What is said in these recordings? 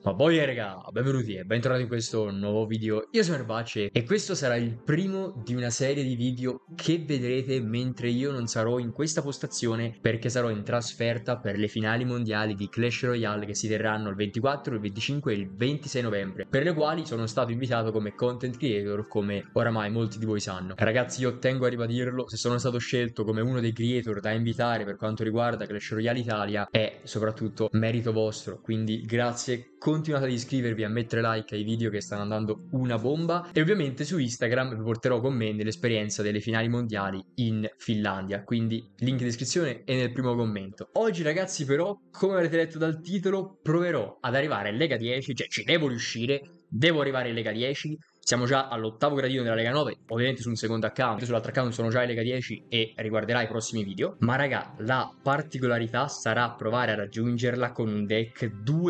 Ma poi raga, benvenuti e bentornati in questo nuovo video. Io sono Erbace e questo sarà il primo di una serie di video che vedrete mentre io non sarò in questa postazione, perché sarò in trasferta per le finali mondiali di Clash Royale che si terranno il 24, il 25 e il 26 novembre, per le quali sono stato invitato come content creator, come oramai molti di voi sanno. Ragazzi, io tengo a ribadirlo, se sono stato scelto come uno dei creator da invitare per quanto riguarda Clash Royale Italia è soprattutto merito vostro, quindi grazie. Continuate ad iscrivervi, a mettere like ai video che stanno andando una bomba e ovviamente su Instagram vi porterò con me nell'esperienza delle finali mondiali in Finlandia, quindi link in descrizione e nel primo commento. Oggi ragazzi però, come avrete letto dal titolo, proverò ad arrivare in Lega 10, cioè ci devo riuscire, devo arrivare in Lega 10. Siamo già all'ottavo gradino della Lega 9, ovviamente su un secondo account, sull'altro account sono già in Lega 10 e riguarderà i prossimi video. Ma raga, la particolarità sarà provare a raggiungerla con un deck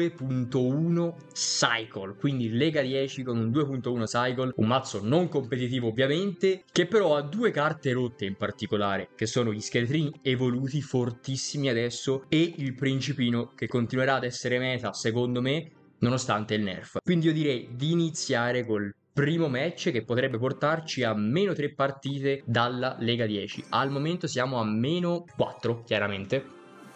2.1 Cycle, quindi Lega 10 con un 2.1 Cycle, un mazzo non competitivo ovviamente, che però ha due carte rotte in particolare, che sono gli scheletrini evoluti fortissimi adesso e il principino che continuerà ad essere meta secondo me nonostante il nerf. Quindi io direi di iniziare col primo match che potrebbe portarci a meno 3 partite dalla Lega 10. Al momento siamo a meno 4, chiaramente.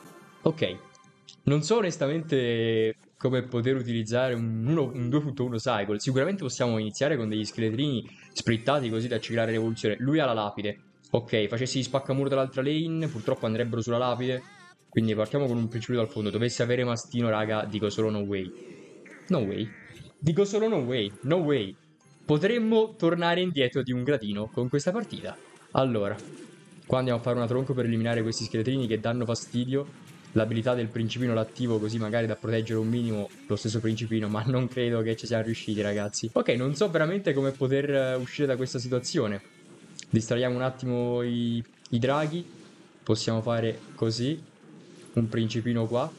Ok, non so onestamente come poter utilizzare un 2.1 Cycle. Sicuramente possiamo iniziare con degli scheletrini splittati così da ciclare l'evoluzione. Lui ha la lapide. Ok, facessi spaccamuro dall'altra lane, purtroppo andrebbero sulla lapide. Quindi partiamo con un principio dal fondo. Dovesse avere mastino, raga, dico solo no way. No way. Dico solo no way. No way. Potremmo tornare indietro di un gradino con questa partita. Allora, qua andiamo a fare una tronco per eliminare questi scheletrini che danno fastidio. L'abilità del principino l'attivo così magari da proteggere un minimo lo stesso principino, ma non credo che ci siamo riusciti ragazzi. Ok, non so veramente come poter uscire da questa situazione. Distraiamo un attimo i draghi. Possiamo fare così. Un principino qua.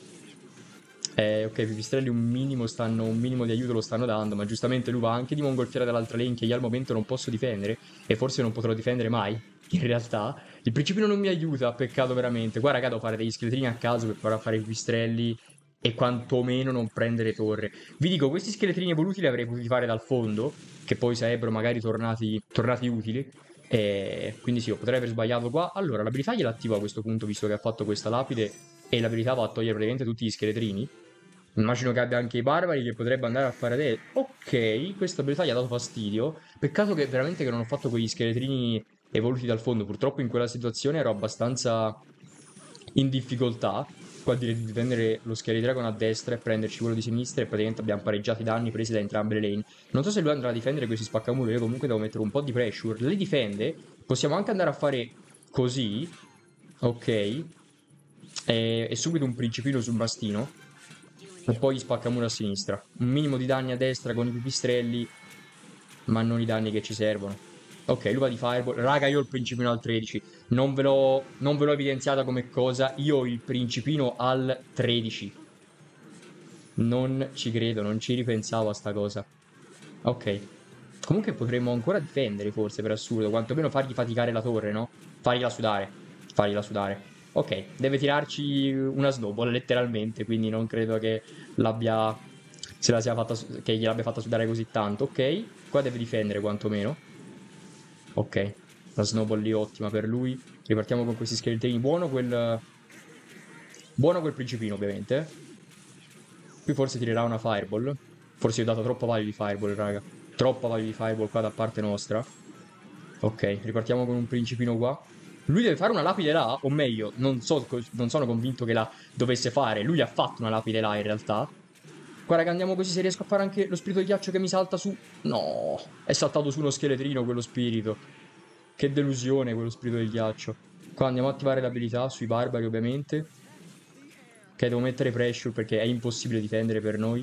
Ok, i pipistrelli un minimo di aiuto lo stanno dando, ma giustamente lui va anche di mongolfiera dall'altra lane che io al momento non posso difendere e forse non potrò difendere mai. In realtà, il principino non mi aiuta, peccato veramente. Qua, raga, devo fare degli scheletrini a caso per provare a fare i pipistrelli e quantomeno non prendere torre. Vi dico, questi scheletrini evoluti li avrei potuti fare dal fondo, che poi sarebbero magari tornati utili. E quindi sì, potrei aver sbagliato qua. Allora, l'abilità gliela attivo a questo punto, visto che ha fatto questa lapide e l'abilità va a togliere praticamente tutti gli scheletrini. Immagino che abbia anche i barbari che potrebbe andare a fare del... Ok, questa abilità gli ha dato fastidio. Peccato che veramente che non ho fatto quegli scheletrini evoluti dal fondo. Purtroppo in quella situazione ero abbastanza in difficoltà. Qua direi di difendere lo Scary Dragon a destra e prenderci quello di sinistra e praticamente abbiamo pareggiato i danni presi da entrambe le lane. Non so se lui andrà a difendere questi spaccamuro, io comunque devo mettere un po' di pressure. Le difende, possiamo anche andare a fare così. Ok. E subito un principino sul mastino. E poi gli spaccamuro a sinistra. Un minimo di danni a destra con i pipistrelli, ma non i danni che ci servono. Ok, lui va di fireball. Raga, io ho il principino al 13. Non ve l'ho evidenziata come cosa. Io ho il principino al 13. Non ci credo, non ci ripensavo a sta cosa. Ok. Comunque potremmo ancora difendere, forse, per assurdo. Quantomeno fargli faticare la torre, no? Fargliela sudare. Fargliela sudare. Ok, deve tirarci una snowball, letteralmente. Quindi non credo che l'abbia... Se la sia fatta... Che gliel'abbia fatta sudare così tanto. Ok, qua deve difendere quantomeno. Ok, la snowball lì ottima per lui. Ripartiamo con questi scheletrini. Buono quel principino, ovviamente. Qui forse tirerà una fireball. Forse gli ho dato troppa value di fireball, raga. Troppa value di fireball qua da parte nostra. Ok, ripartiamo con un principino qua. Lui deve fare una lapide là, o meglio, non sono convinto che la dovesse fare. Lui ha fatto una lapide là in realtà. Qua raga, andiamo così se riesco a fare anche lo spirito di ghiaccio che mi salta su. No, è saltato su uno scheletrino quello spirito. Che delusione quello spirito del ghiaccio. Qua andiamo a attivare l'abilità sui barbari ovviamente. Ok, devo mettere pressure perché è impossibile difendere per noi.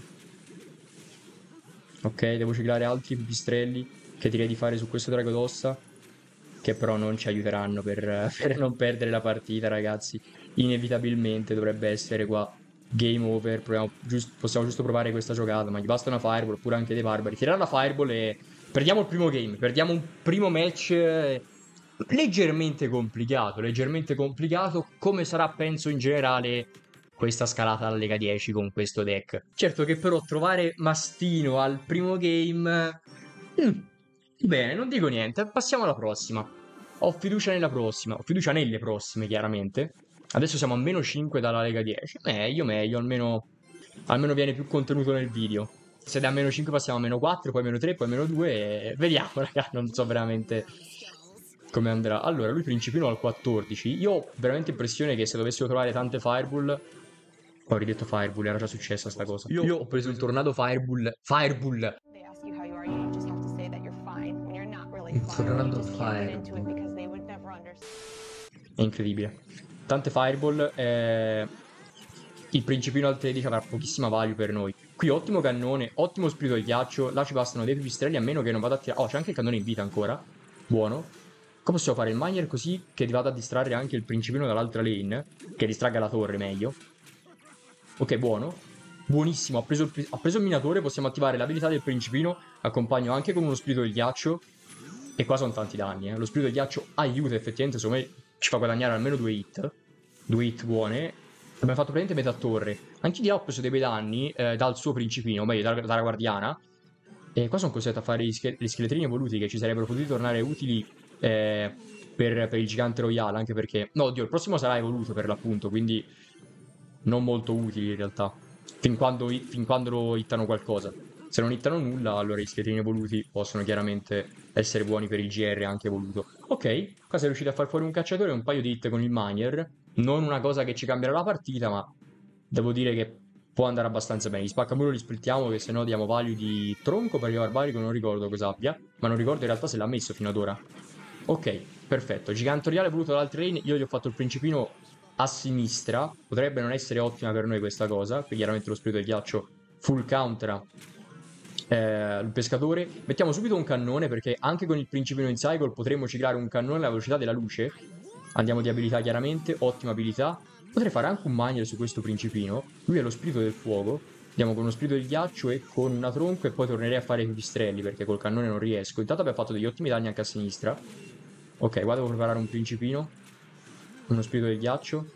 Ok, devo ciclare altri pipistrelli che direi di fare su questo drago d'ossa, che però non ci aiuteranno per non perdere la partita, ragazzi. Inevitabilmente dovrebbe essere qua game over. Possiamo giusto provare questa giocata, ma gli basta una fireball oppure anche dei barbari. Tirare la fireball e perdiamo il primo game, perdiamo un primo match leggermente complicato, come sarà penso in generale questa scalata alla Lega 10 con questo deck. Certo che però trovare Mastino al primo game... bene, non dico niente, passiamo alla prossima. Ho fiducia nella prossima, ho fiducia nelle prossime chiaramente. Adesso siamo a meno 5 dalla Lega 10. Meglio, almeno viene più contenuto nel video. Se da meno 5 passiamo a meno 4, poi meno 3, poi meno 2 e vediamo, raga, non so veramente come andrà. Allora, lui principino al 14. Io ho veramente impressione che se dovessero trovare tante Fireball... Ho ridetto Fireball, era già successa sta cosa. Io ho preso il tornado Fireball. Fireball! They ask you how you are, you just have to say that you're fine when you're not really Il fine. You tornado just can't get into it Fireball. because they would never understand. È incredibile. Tante Fireball. Il principino al 13 avrà pochissima value per noi. Qui ottimo cannone, ottimo spirito di ghiaccio. Là ci bastano dei pipistrelli a meno che non vada a tirare. Oh, c'è anche il cannone in vita ancora. Buono. Come possiamo fare il miner così che vada a distrarre anche il principino dall'altra lane? Che distragga la torre meglio. Ok, buono. Buonissimo, ha preso il minatore. Possiamo attivare l'abilità del principino. Accompagno anche con uno spirito del ghiaccio. E qua sono tanti danni, Lo spirito del ghiaccio aiuta effettivamente. Secondo me ci fa guadagnare almeno 2 hit. 2 hit buone. Abbiamo fatto praticamente metà torre. Anche di là ho preso dei bei danni dal suo principino, o meglio dalla guardiana. E qua sono costretto a fare gli scheletrini evoluti che ci sarebbero potuti tornare utili per il gigante royale. Anche perché... No, oddio, il prossimo sarà evoluto per l'appunto, quindi non molto utili in realtà. Fin quando lo hittano qualcosa. Se non hittano nulla, allora gli scheletrini evoluti possono chiaramente essere buoni per il GR anche evoluto. Ok, qua sei riuscito a far fuori un cacciatore e un paio di hit con il miner. Non una cosa che ci cambierà la partita, ma devo dire che può andare abbastanza bene. Gli spaccamuro li splittiamo, che se no diamo value di tronco per il barbarico, non ricordo cosa abbia, ma non ricordo in realtà se l'ha messo fino ad ora. Ok, perfetto. Gigantoriale voluto dall'altra lane, io gli ho fatto il principino a sinistra. Potrebbe non essere ottima per noi questa cosa, perché chiaramente lo spirito del ghiaccio full countera il pescatore. Mettiamo subito un cannone, perché anche con il principino in cycle potremmo ciclare un cannone alla velocità della luce. Andiamo di abilità chiaramente, ottima abilità. Potrei fare anche un miner su questo principino. Lui è lo spirito del fuoco. Andiamo con uno spirito del ghiaccio e con una tronco e poi tornerei a fare i pipistrelli perché col cannone non riesco. Intanto abbiamo fatto degli ottimi danni anche a sinistra. Ok, qua devo preparare un principino. Uno spirito del ghiaccio.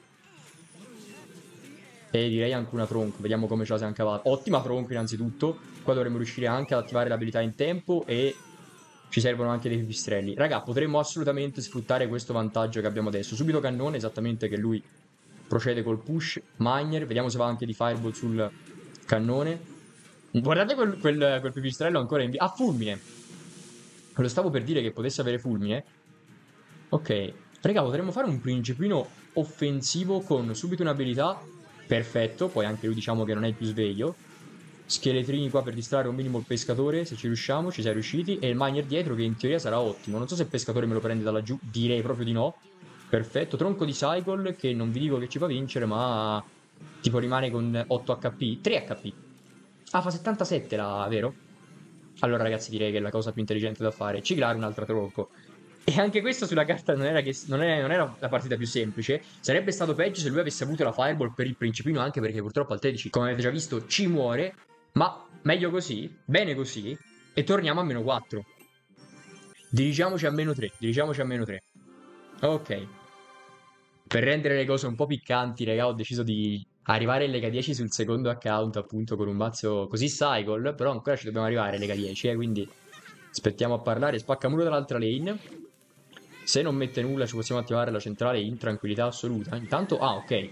E direi anche una tronco. Vediamo come ce la siamo cavata. Ottima tronco innanzitutto. Qua dovremmo riuscire anche ad attivare l'abilità in tempo e ci servono anche dei pipistrelli. Raga, potremmo assolutamente sfruttare questo vantaggio che abbiamo adesso. Subito cannone, esattamente che lui procede col push. Miner, vediamo se va anche di fireball sul cannone. Guardate quel pipistrello ancora in via. Ah, fulmine! Lo stavo per dire che potesse avere fulmine. Ok. Raga, potremmo fare un principino offensivo con subito un'abilità. Perfetto, poi anche lui diciamo che non è il più sveglio. Scheletrini qua per distrarre un minimo il pescatore, se ci riusciamo, ci siamo riusciti. E il miner dietro che in teoria sarà ottimo. Non so se il pescatore me lo prende da laggiù, direi proprio di no. Perfetto, tronco di cycle che non vi dico che ci fa vincere, ma tipo rimane con 8 HP, 3 HP. Ah, fa 77 là, vero? Allora ragazzi direi che la cosa più intelligente da fare è ciclare un'altra tronco. E anche questo sulla carta non era la partita più semplice. Sarebbe stato peggio se lui avesse avuto la fireball per il principino, anche perché purtroppo al 13, come avete già visto, ci muore. Ma meglio così, bene così, e torniamo a meno 4. Dirigiamoci a meno 3, dirigiamoci a meno 3. Ok. Per rendere le cose un po' piccanti, raga, ho deciso di arrivare in Lega 10 sul secondo account, appunto, con un mazzo così cycle, però ancora ci dobbiamo arrivare in Lega 10, quindi aspettiamo a parlare. Spaccamuro dall'altra lane. Se non mette nulla ci possiamo attivare la centrale in tranquillità assoluta. Intanto, ah, ok.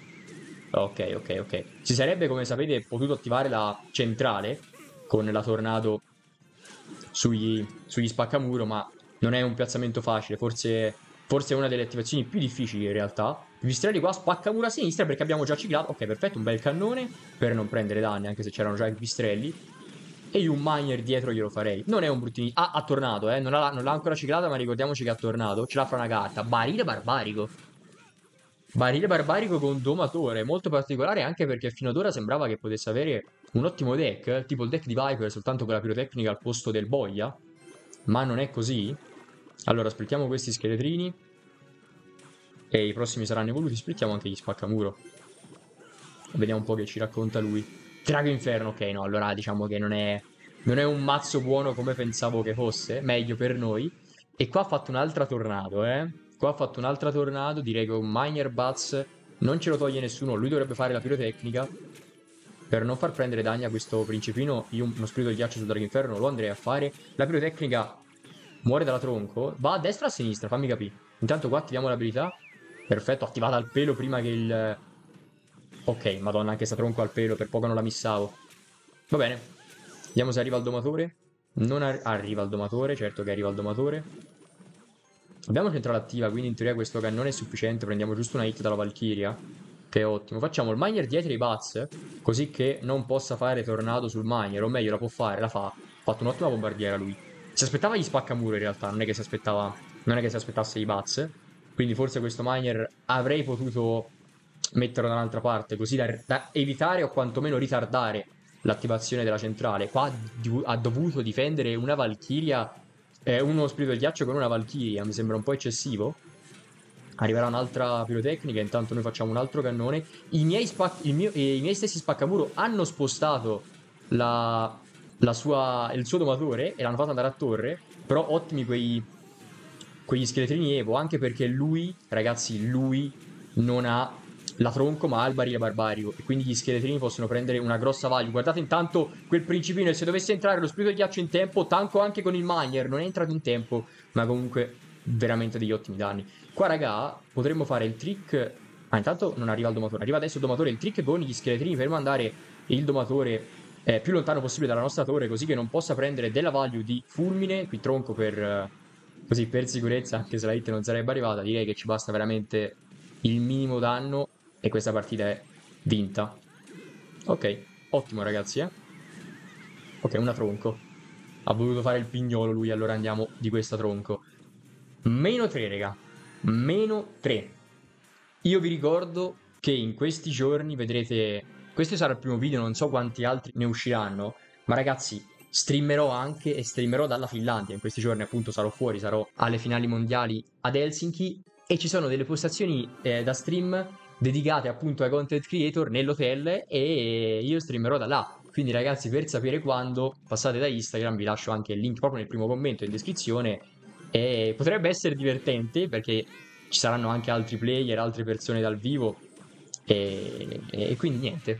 Ok. Si sarebbe, come sapete, potuto attivare la centrale con la tornado sugli spaccamuro, ma non è un piazzamento facile. Forse è una delle attivazioni più difficili in realtà. Pipistrelli qua, spaccamuro a sinistra perché abbiamo già ciclato. Ok, perfetto, un bel cannone per non prendere danni, anche se c'erano già i pipistrelli. E io un miner dietro glielo farei. Non è un bruttino. Ah, ha tornato, Non l'ha ancora ciclata, ma ricordiamoci che ha tornato. Ce l'ha fra una carta. Barile barbarico. Barile barbarico con domatore. Molto particolare anche perché fino ad ora sembrava che potesse avere un ottimo deck. Tipo il deck di Viper, soltanto con la pirotecnica al posto del boia. Ma non è così. Allora, splittiamo questi scheletrini. E i prossimi saranno evoluti. Splittiamo anche gli spaccamuro. Vediamo un po' che ci racconta lui. Drago Inferno, ok, no, allora diciamo che non è un mazzo buono come pensavo che fosse, meglio per noi. E qua ha fatto un'altra tornado, Qua ha fatto un'altra tornado, direi che un Miner Buzz Non ce lo toglie nessuno. Lui dovrebbe fare la pirotecnica. Per non far prendere danni a questo principino, io uno spirito di ghiaccio sul Drago Inferno lo andrei a fare. La pirotecnica muore dalla tronco. Va a destra o a sinistra? Fammi capire. Intanto qua attiviamo l'abilità. Perfetto, attivata al pelo prima che il... Ok, madonna, anche sta tronco al pelo, per poco non la missavo. Va bene. Vediamo se arriva il domatore. Non arriva il domatore, certo che arriva il domatore. Abbiamo centrale attiva, quindi in teoria questo cannone è sufficiente. Prendiamo giusto una hit dalla Valkyria, che è ottimo. Facciamo il miner dietro i buzz, così che non possa fare tornado sul miner, o meglio la può fare, la fa. Ha fatto un'ottima bombardiera lui. Si aspettava gli spaccamuro in realtà, non è che si aspettava, non è che si aspettasse i buzz. Quindi forse questo miner avrei potuto metterlo da un'altra parte, così da evitare o quantomeno ritardare l'attivazione della centrale. Qua ha dovuto difendere una Valkyria, uno spirito del ghiaccio con una Valkyria, mi sembra un po' eccessivo. Arriverà un'altra pirotecnica, intanto noi facciamo un altro cannone. I miei stessi spaccamuro hanno spostato il suo domatore e l'hanno fatto andare a torre, però ottimi quegli scheletrini Evo, anche perché lui, ragazzi, lui non ha la tronco ma ha il barile barbario e quindi gli scheletrini possono prendere una grossa value. Guardate intanto quel principino, e se dovesse entrare lo spirito di ghiaccio in tempo, tanco anche con il miner, non è entrato in tempo, ma comunque veramente degli ottimi danni. Qua raga potremmo fare il trick. Ah, intanto non arriva il domatore, arriva adesso il domatore. Il trick con gli scheletrini per mandare il domatore più lontano possibile dalla nostra torre, così che non possa prendere della value di fulmine. Qui tronco per così per sicurezza, anche se la hit non sarebbe arrivata. Direi che ci basta veramente il minimo danno e questa partita è vinta. Ok, ottimo ragazzi, eh. Ok, una tronco. Ha voluto fare il pignolo lui, allora andiamo di questa tronco. Meno 3, raga. Meno 3. Io vi ricordo che in questi giorni vedrete... Questo sarà il primo video, non so quanti altri ne usciranno, ma ragazzi, streamerò anche e streamerò dalla Finlandia. In questi giorni appunto sarò fuori, sarò alle finali mondiali ad Helsinki e ci sono delle postazioni da stream dedicate appunto ai content creator nell'hotel e io streamerò da là. Quindi ragazzi, per sapere quando, passate da Instagram, vi lascio anche il link proprio nel primo commento in descrizione e potrebbe essere divertente perché ci saranno anche altri player, altre persone dal vivo e quindi niente.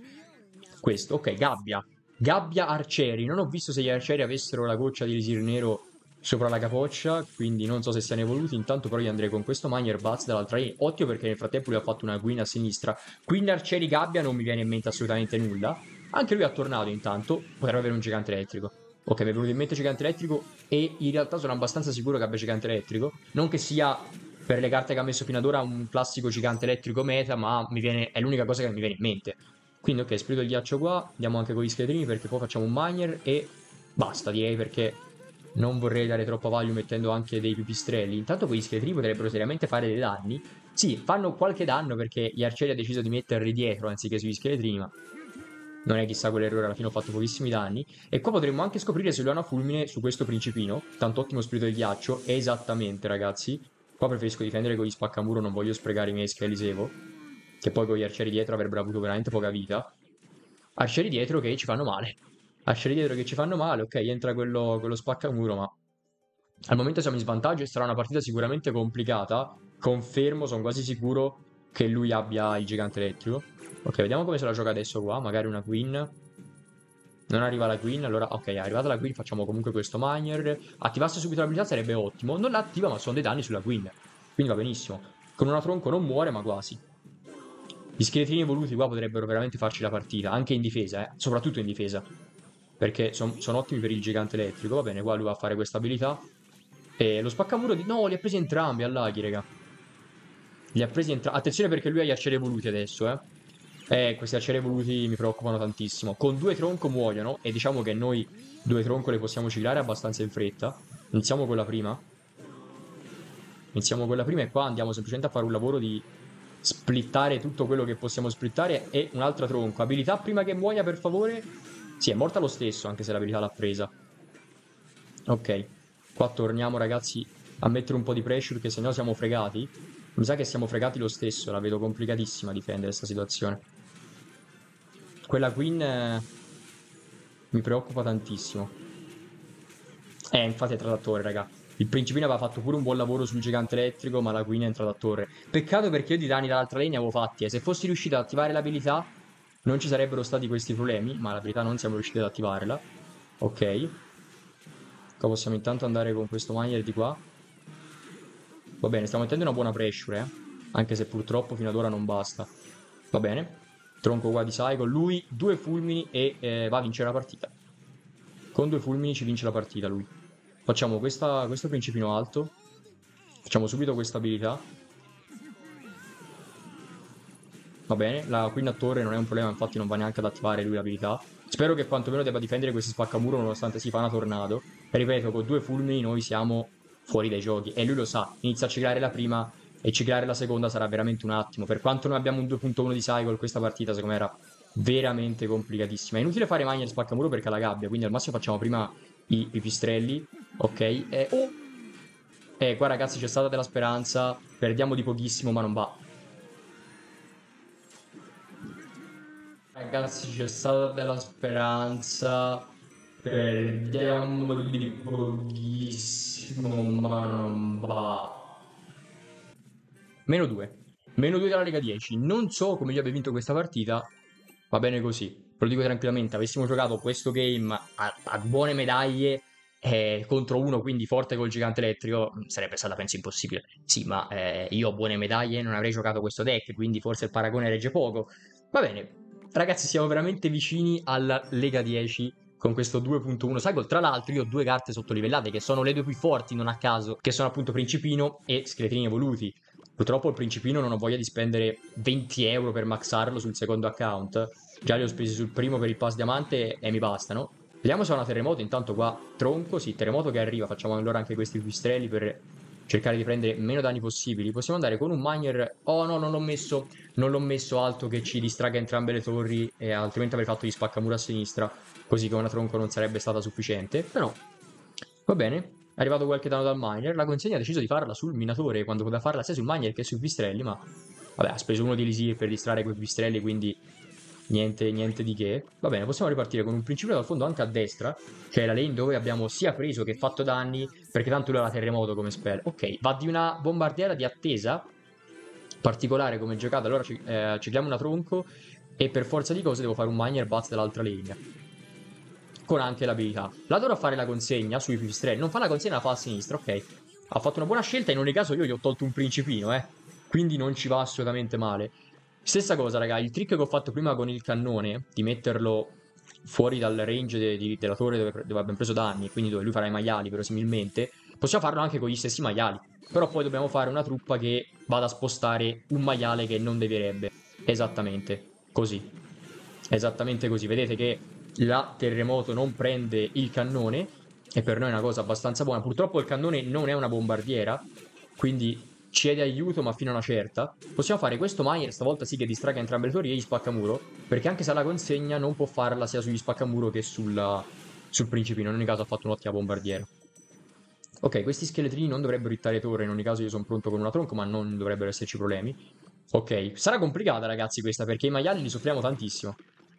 Questo, ok, gabbia. Gabbia arcieri. Non ho visto se gli arcieri avessero la goccia di elisir nero sopra la capoccia, quindi non so se siano evoluti. Intanto però io andrei con questo miner buzz dall'altra lane. Ottimo perché nel frattempo lui ha fatto una queen a sinistra. Queen arcieri gabbia non mi viene in mente assolutamente nulla. Anche lui ha tornato intanto. Potrebbe avere un gigante elettrico. Ok, mi è venuto in mente gigante elettrico e in realtà sono abbastanza sicuro che abbia gigante elettrico. Non che sia per le carte che ha messo fino ad ora un classico gigante elettrico meta, ma è l'unica cosa che mi viene in mente. Quindi ok, spirito del ghiaccio qua, andiamo anche con gli scheletrini perché poi facciamo un miner e basta direi perché non vorrei dare troppa value mettendo anche dei pipistrelli. Intanto quegli scheletrini potrebbero seriamente fare dei danni. Sì, fanno qualche danno perché gli arcieri ha deciso di metterli dietro anziché sugli scheletrini, ma non è chissà quell'errore, alla fine ho fatto pochissimi danni. E qua potremmo anche scoprire se lui ha una fulmine su questo principino, tanto ottimo spirito del ghiaccio, esattamente ragazzi. Qua preferisco difendere con gli spaccamuro, non voglio sprecare i miei Skellisevo, che poi con gli arcieri dietro avrebbero avuto veramente poca vita. Arcieri dietro che ci fanno male. Arcieri dietro che ci fanno male, ok, entra quello spaccamuro, ma al momento siamo in svantaggio e sarà una partita sicuramente complicata. Confermo, sono quasi sicuro che lui abbia il gigante elettrico. Ok, vediamo come se la gioca adesso qua, magari una queen. Non arriva la queen, allora ok, è arrivata la queen, facciamo comunque questo miner. Attivasse subito l'abilità sarebbe ottimo. Non l'attiva ma sono dei danni sulla queen, quindi va benissimo. Con una tronco non muore ma quasi. Gli scheletrini evoluti qua potrebbero veramente farci la partita, anche in difesa, soprattutto in difesa. Perché sono ottimi per il gigante elettrico. Va bene, qua lui va a fare questa abilità. E lo spaccamuro di... No, li ha presi entrambi all'aghi, raga. Li ha presi entrambi. Attenzione perché lui ha gli arcieri evoluti adesso, eh. Questi arcieri evoluti mi preoccupano tantissimo. Con due tronco muoiono. E diciamo che noi due tronco le possiamo ciclare abbastanza in fretta. Iniziamo con la prima. Iniziamo con la prima e qua andiamo semplicemente a fare un lavoro di splittare tutto quello che possiamo splittare. E un'altra tronco. Abilità prima che muoia, per favore. Sì, è morta lo stesso, anche se l'abilità l'ha presa. Ok. Qua torniamo, ragazzi, a mettere un po' di pressure, che sennò siamo fregati. Mi sa che siamo fregati lo stesso, la vedo complicatissima difendere questa situazione. Quella queen mi preoccupa tantissimo. Infatti è trattattore, raga. Il principino aveva fatto pure un buon lavoro sul gigante elettrico, ma la Queen è entrata a torre. Peccato perché io di danni dall'altra lane ne avevo fatti, e se fossi riuscito ad attivare l'abilità non ci sarebbero stati questi problemi, ma l'abilità non siamo riusciti ad attivarla. Ok. Qua possiamo intanto andare con questo miner di qua. Va bene, stiamo mettendo una buona pressure, anche se purtroppo fino ad ora non basta. Va bene. Tronco qua di Sai con lui, 2 fulmini e va a vincere la partita. Con 2 fulmini ci vince la partita lui. Facciamo questo principino alto. Facciamo subito questa abilità. Va bene, la Queen a torre non è un problema, infatti non va neanche ad attivare lui l'abilità. Spero che quantomeno debba difendere questi spaccamuro nonostante si fa una tornado. E ripeto, con 2 fulmini noi siamo fuori dai giochi. E lui lo sa, inizia a ciclare la prima e ciclare la seconda sarà veramente un attimo. Per quanto noi abbiamo un 2.1 di cycle, questa partita secondo me era veramente complicatissima. È inutile fare maglia e spaccamuro perché ha la gabbia, quindi al massimo facciamo prima i pipistrelli. Ok, qua ragazzi c'è stata della speranza, perdiamo di pochissimo ma non va. Ragazzi, c'è stata della speranza. Perdiamo di pochissimo, ma non va. Meno 2. Meno 2 dalla Lega 10. Non so come io abbia vinto questa partita. Va bene così. Ve lo dico tranquillamente. Avessimo giocato questo game a buone medaglie contro uno quindi forte col gigante elettrico, sarebbe stata penso impossibile. Sì, ma io a buone medaglie non avrei giocato questo deck, quindi forse il paragone regge poco. Va bene. Ragazzi, siamo veramente vicini alla Lega 10 con questo 2.1 cycle. Tra l'altro io ho 2 carte sottolivellate che sono le 2 più forti, non a caso, che sono appunto Principino e Scheletrini Evoluti. Purtroppo il Principino non ho voglia di spendere 20 euro per maxarlo sul secondo account. Già li ho spesi sul primo per il pass diamante e mi bastano. Vediamo se ho una terremoto. Intanto qua tronco, sì, terremoto che arriva. Facciamo allora anche questi pipistrelli per cercare di prendere meno danni possibili. Possiamo andare con un miner. Oh no, non l'ho messo. Non l'ho messo alto che ci distragga entrambe le torri, e altrimenti avrei fatto gli spaccamuro a sinistra, così che una tronco non sarebbe stata sufficiente. Però va bene. È arrivato qualche danno dal miner. La consegna ha deciso di farla sul minatore quando poteva farla sia sul miner che sui pipistrelli, ma vabbè, ha speso uno di elisir per distrarre quei pipistrelli, quindi niente di che. Va bene, possiamo ripartire con un principio dal fondo anche a destra, che è la lane dove abbiamo sia preso che fatto danni, perché tanto lui ha la terremoto come spell. Ok, va di una bombardiera di attesa particolare come giocata. Allora cicliamo una tronco e per forza di cose devo fare un miner buzz dall'altra lane con anche l'abilità. La dovrò fare la consegna sui pipistrelli. Non fa la consegna, la fa a sinistra, ok. Ha fatto una buona scelta. In ogni caso io gli ho tolto un principino, quindi non ci va assolutamente male. Stessa cosa, raga, il trick che ho fatto prima con il cannone, di metterlo fuori dal range della torre dove abbiamo preso danni, quindi dove lui farà i maiali verosimilmente, possiamo farlo anche con gli stessi maiali. Però poi dobbiamo fare una truppa che vada a spostare un maiale che non deverebbe. Esattamente così. Esattamente così. Vedete che la terremoto non prende il cannone, e per noi è una cosa abbastanza buona. Purtroppo il cannone non è una bombardiera, quindi ci è di aiuto ma fino a una certa. Possiamo fare questo miner, stavolta sì che distragga entrambe le torri e gli spaccamuro, perché anche se la consegna non può farla sia sugli spaccamuro che sul principino. In ogni caso ha fatto un'ottima bombardiera. Ok, questi scheletrini non dovrebbero hittare torre, in ogni caso io sono pronto con una tronco, ma non dovrebbero esserci problemi. Ok, sarà complicata ragazzi questa, perché i maiali li soffriamo tantissimo.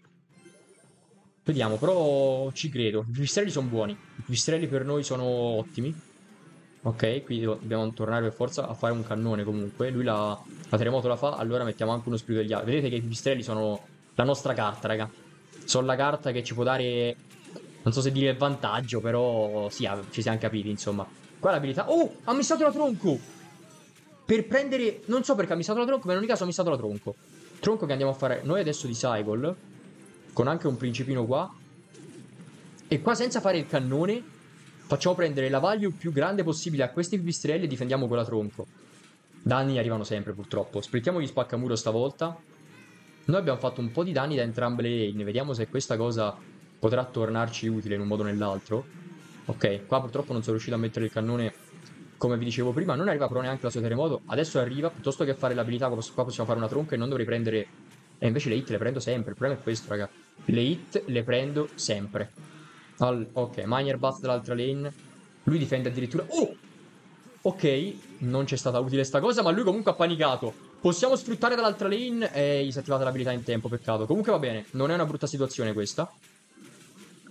Vediamo, però ci credo. I pipistrelli sono buoni. I pipistrelli per noi sono ottimi. Ok, qui dobbiamo tornare per forza a fare un cannone comunque. Lui la terremoto la fa, allora mettiamo anche uno spirito degli altri. Vedete che i pipistrelli sono la nostra carta, raga. Sono la carta che ci può dare, non so se dire il vantaggio, però sì, ci siamo capiti, insomma. Qua l'abilità... Oh, ha missato la tronco! Per prendere... Non so perché ha missato la tronco, ma in ogni caso ha missato la tronco. Tronco che andiamo a fare noi adesso di cycle, con anche un principino qua. E qua senza fare il cannone facciamo prendere la value più grande possibile a questi pipistrelli e difendiamo con la tronco. Danni arrivano sempre purtroppo. Splittiamo gli spaccamuro stavolta. Noi abbiamo fatto un po' di danni da entrambe le lane. Vediamo se questa cosa potrà tornarci utile in un modo o nell'altro. Ok, qua purtroppo non sono riuscito a mettere il cannone come vi dicevo prima. Non arriva però neanche la sua terremoto. Adesso arriva, piuttosto che fare l'abilità qua possiamo fare una tronca e non dovrei prendere... E invece le hit le prendo sempre. Il problema è questo, raga. Le hit le prendo sempre. Ok, miner buzz dall'altra lane. Lui difende addirittura... Oh! Ok, non c'è stata utile sta cosa, ma lui comunque ha panicato. Possiamo sfruttare dall'altra lane e gli si è attivata l'abilità in tempo, peccato. Comunque va bene, non è una brutta situazione questa.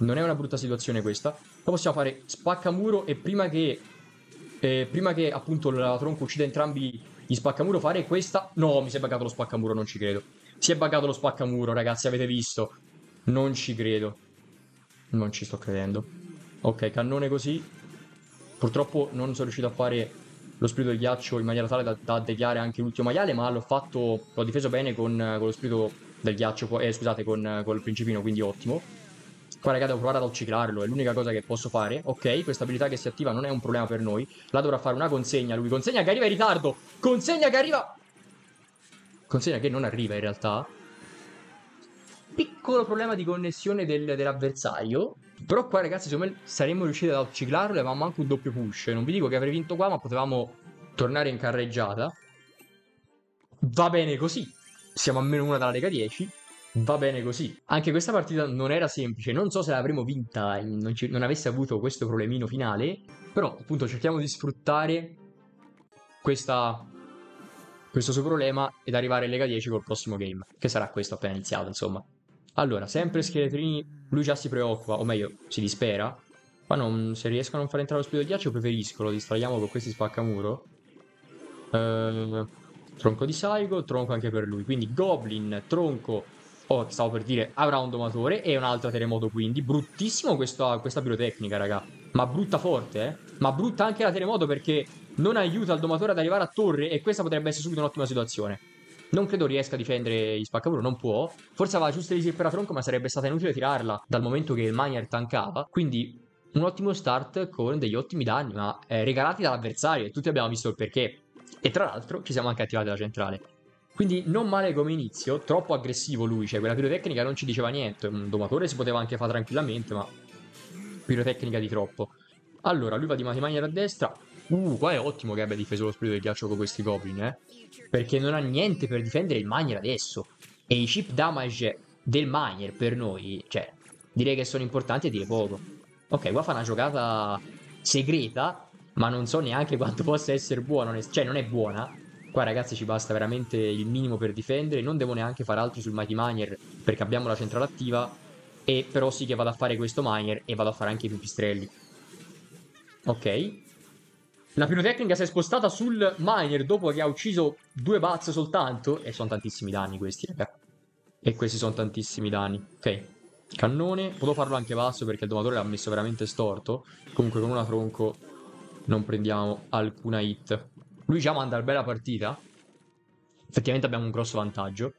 Non è una brutta situazione questa. Poi possiamo fare spaccamuro e prima che appunto la tronco uccida entrambi gli spaccamuro fare questa... No, mi si è buggato lo spaccamuro, non ci credo. Si è buggato lo spaccamuro, ragazzi, avete visto? Non ci credo. Non ci sto credendo. Ok, cannone così. Purtroppo non sono riuscito a fare lo spirito del ghiaccio in maniera tale da deviare anche l'ultimo maiale, ma l'ho difeso bene con lo spirito del ghiaccio, scusate, con il principino, quindi ottimo. Qua raga devo provare ad autociclarlo, è l'unica cosa che posso fare. Ok, questa abilità che si attiva non è un problema per noi. Là dovrà fare una consegna lui, consegna che arriva in ritardo. Consegna che arriva... Consegna che non arriva in realtà. Piccolo problema di connessione dell'avversario. Però qua ragazzi secondo me saremmo riusciti ad autociclarlo e avevamo anche un doppio push. Non vi dico che avrei vinto qua, ma potevamo tornare in carreggiata. Va bene così. Siamo a meno 1 dalla Lega 10. Va bene così. Anche questa partita non era semplice. Non so se l'avremmo vinta non avesse avuto questo problemino finale. Però appunto cerchiamo di sfruttare questo suo problema ed arrivare in Lega 10 col prossimo game. Che sarà questo appena iniziato insomma. Allora, sempre scheletrini. Lui già si preoccupa, o meglio, si dispera. Qua non, se riesco a non far entrare lo spirito del ghiaccio preferisco. Lo distraiamo con questi spaccamuro. Tronco di Saigo, tronco anche per lui. Quindi Goblin, tronco, stavo per dire, avrà un domatore e un'altra terremoto quindi. Bruttissimo questa pirotecnica, raga. Ma brutta forte, eh. Ma brutta anche la terremoto perché non aiuta il domatore ad arrivare a torre e questa potrebbe essere subito un'ottima situazione. Non credo riesca a difendere gli spaccamuro, non può. Forse aveva giusto elisir per la tronco, ma sarebbe stata inutile tirarla dal momento che il miner tankava. Quindi un ottimo start con degli ottimi danni, ma regalati dall'avversario e tutti abbiamo visto il perché. E tra l'altro ci siamo anche attivati la centrale. Quindi non male come inizio, troppo aggressivo lui, cioè quella pirotecnica non ci diceva niente. Un domatore si poteva anche fare tranquillamente, ma pirotecnica di troppo. Allora, lui va di miner a destra. Qua è ottimo che abbia difeso lo spirito del ghiaccio con questi goblin, perché non ha niente per difendere il miner adesso. E i chip damage del miner per noi, cioè, direi che sono importanti e dire poco. Ok, qua fa una giocata segreta, ma non so neanche quanto possa essere buona, cioè non è buona. Qua ragazzi ci basta veramente il minimo per difendere, non devo neanche fare altro sul Mighty Miner perché abbiamo la centrale attiva, e però sì che vado a fare questo miner e vado a fare anche i pipistrelli. Ok. La pirotecnica si è spostata sul miner dopo che ha ucciso 2 buzz soltanto, e sono tantissimi danni questi, raga. E questi sono tantissimi danni. Ok. Cannone, potevo farlo anche basso perché il domatore l'ha messo veramente storto. Comunque con una tronco non prendiamo alcuna hit. Lui già manda al bella partita. Effettivamente abbiamo un grosso vantaggio.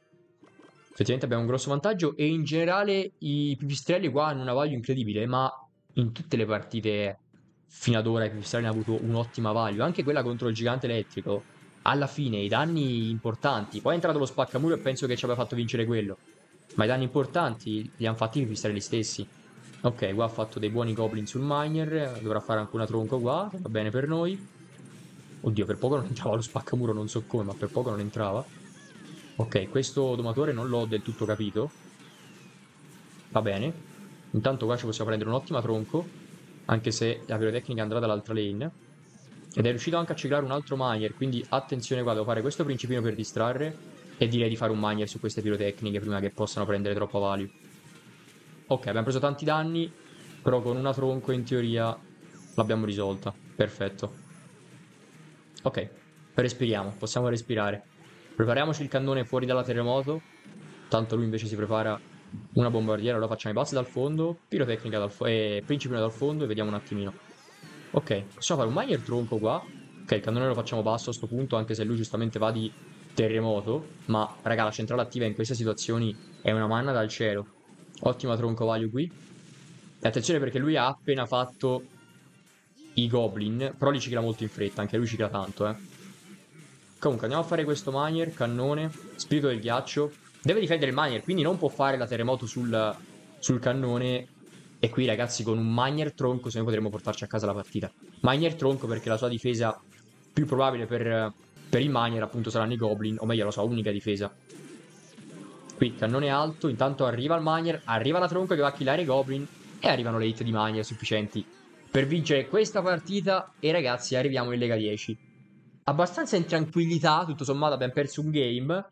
E in generale i pipistrelli qua hanno una value incredibile, ma in tutte le partite fino ad ora i pipistrelli hanno avuto un'ottima value. Anche quella contro il gigante elettrico. Alla fine i danni importanti. Poi è entrato lo spaccamuro e penso che ci abbia fatto vincere quello. Ma i danni importanti li hanno fatti i pipistrelli stessi. Ok, qua ha fatto dei buoni goblin sul miner. Dovrà fare anche una tronco qua. Va bene per noi. Oddio, per poco non entrava lo spaccamuro, non so come, ma per poco non entrava. Ok, questo domatore non l'ho del tutto capito. Va bene. Intanto qua ci possiamo prendere un'ottima tronco, anche se la pirotecnica andrà dall'altra lane. Ed è riuscito anche a ciclare un altro miner, quindi attenzione qua, devo fare questo principino per distrarre. E direi di fare un miner su queste pirotecniche prima che possano prendere troppa value. Ok, abbiamo preso tanti danni, però con una tronco in teoria l'abbiamo risolta. Perfetto. Ok, respiriamo, possiamo respirare. Prepariamoci il cannone fuori dalla terremoto. Tanto lui invece si prepara una bombardiera. Allora facciamo i passi dal fondo, pirotecnica principino dal fondo e vediamo un attimino. Ok, possiamo fare un miner tronco qua. Ok, il cannone lo facciamo basso a sto punto, anche se lui giustamente va di terremoto. Ma raga, la centrale attiva in queste situazioni è una manna dal cielo. Ottima tronco value qui. E attenzione perché lui ha appena fatto i goblin, però li cicla molto in fretta, anche lui cicla tanto, Comunque andiamo a fare questo miner, cannone, spirito del ghiaccio. Deve difendere il miner, quindi non può fare la terremoto sul cannone. E qui ragazzi con un miner tronco se noi potremmo portarci a casa la partita. Miner tronco perché la sua difesa più probabile per il miner appunto saranno i goblin, o meglio la sua unica difesa. Qui cannone alto, intanto arriva il miner, arriva la tronco che va a killare i goblin e arrivano le hit di miner sufficienti per vincere questa partita. E ragazzi arriviamo in Lega 10. Abbastanza in tranquillità, tutto sommato abbiamo perso un game,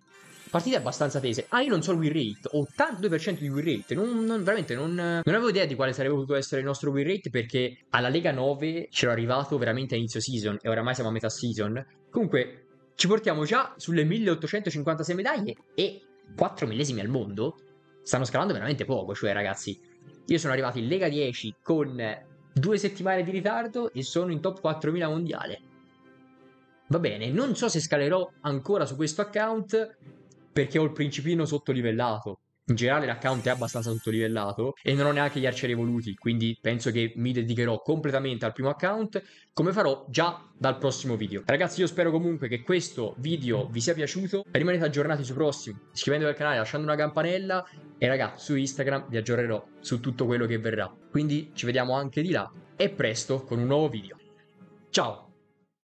partite abbastanza tese. Ah, io non so il win rate, ho 82% di win rate, veramente non avevo idea di quale sarebbe potuto essere il nostro win rate, perché alla Lega 9 c'ero arrivato veramente a inizio season e oramai siamo a metà season. Comunque ci portiamo già sulle 1856 medaglie e 4 millesimi al mondo. Stanno scalando veramente poco, cioè ragazzi, io sono arrivato in Lega 10 con 2 settimane di ritardo e sono in top 4000 mondiale. Va bene, non so se scalerò ancora su questo account perché ho il principino sottolivellato. In generale l'account è abbastanza sottolivellato e non ho neanche gli arcieri evoluti, quindi penso che mi dedicherò completamente al primo account, come farò già dal prossimo video. Ragazzi, io spero comunque che questo video vi sia piaciuto, rimanete aggiornati sui prossimi, iscrivendovi al canale, lasciando una campanella e ragazzi, su Instagram vi aggiornerò su tutto quello che verrà. Quindi ci vediamo anche di là e presto con un nuovo video. Ciao!